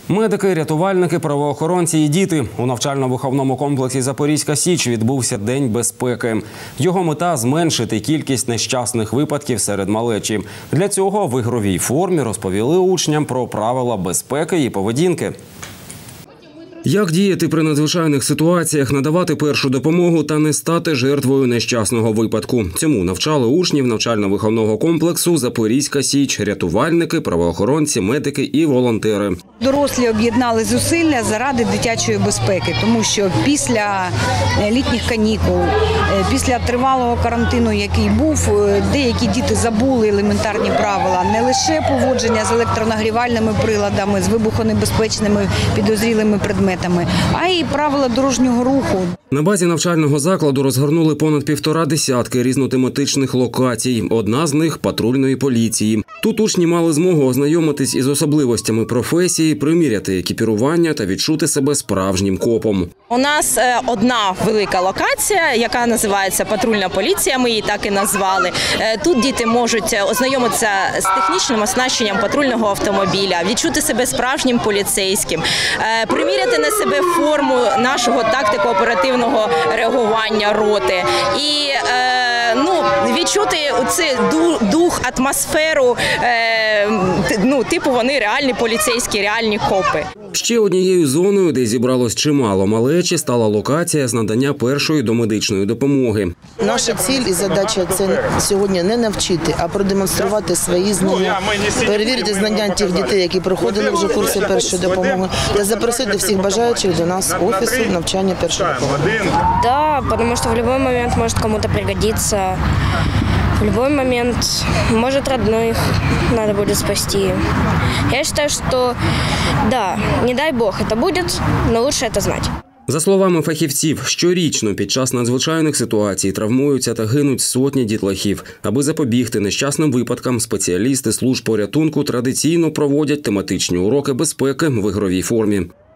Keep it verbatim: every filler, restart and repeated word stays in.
Медики, рятувальники, правоохоронці і діти. У навчально-виховному комплексі «Запорізька Січ» відбувся День безпеки. Його мета – зменшити кількість нещасних випадків серед малечі. Для цього в ігровій формі розповіли учням про правила безпеки і поведінки. Як діяти при надзвичайних ситуаціях, надавати першу допомогу та не стати жертвою нещасного випадку. Цьому навчали учнів навчально-виховного комплексу «Запорізька Січ», рятувальники, правоохоронці, медики і волонтери. Дорослі об'єднали зусилля заради дитячої безпеки, тому що після літніх канікул, після тривалого карантину, який був, деякі діти забули елементарні правила. Не лише поводження з електронагрівальними приладами, з вибухонебезпечними підозрілими предметами, а й правила дорожнього руху. На базі навчального закладу розгорнули понад півтора десятки різнотематичних локацій. Одна з них – патрульної поліції. Тут учні мали змогу ознайомитись із особливостями професії, приміряти екіпірування та відчути себе справжнім копом. У нас одна велика локація, яка називається «Патрульна поліція», ми її так і назвали. Тут діти можуть ознайомитися з технічним оснащенням патрульного автомобіля, відчути себе справжнім поліцейським, приміряти на себе форму нашого тактико-оперативного реагування роти і ну, відчути цей дух, атмосферу, ну, типу вони реальні поліцейські, реальні копи. Ще однією зоною, де зібралось чимало малечі, стала локація з надання першої домедичної допомоги. Наша ціль і задача – це сьогодні не навчити, а продемонструвати свої знання, перевірити знання тих дітей, які проходили вже курси першої допомоги, та запросити всіх бажаючих до нас офісу навчання першої допомоги. Да, тому що в будь-який момент може комусь пригодитися. В любой момент, может, родных надо будет спасти. Я считаю, что да, не дай Бог это будет, но лучше это знать. За словами фахівців, щорічно під час надзвичайних ситуацій травмуються та гинуть сотні дітлахів. Аби запобігти нещасним випадкам, спеціалісти служб порятунку традиційно проводять тематичні уроки безпеки в ігровій формі.